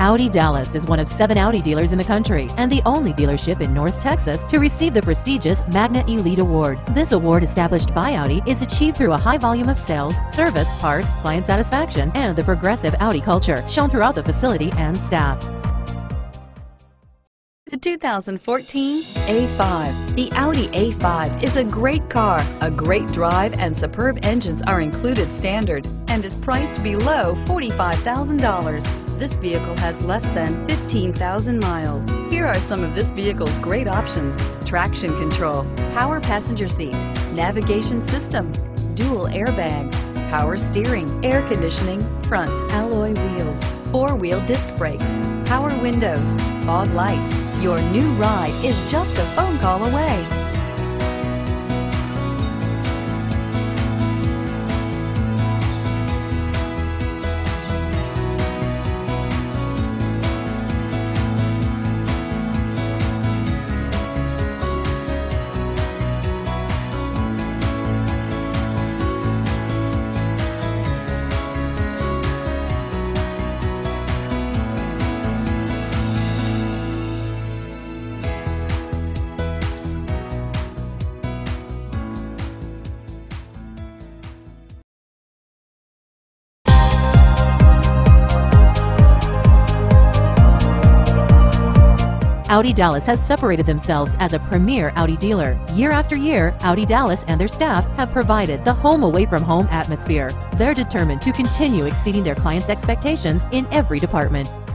Audi Dallas is one of 7 Audi dealers in the country and the only dealership in North Texas to receive the prestigious Magna Elite Award. This award, established by Audi, is achieved through a high volume of sales, service, parts, client satisfaction, and the progressive Audi culture shown throughout the facility and staff. The 2014 A5. The Audi A5 is a great car. A great drive and superb engines are included standard and is priced below $45,000. This vehicle has less than 15,000 miles. Here are some of this vehicle's great options: traction control, power passenger seat, navigation system, dual airbags, power steering, air conditioning, front alloy wheels, 4-wheel disc brakes, power windows, fog lights. Your new ride is just a phone call away. Audi Dallas has separated themselves as a premier Audi dealer. Year after year, Audi Dallas and their staff have provided the home away from home atmosphere. They're determined to continue exceeding their clients' expectations in every department.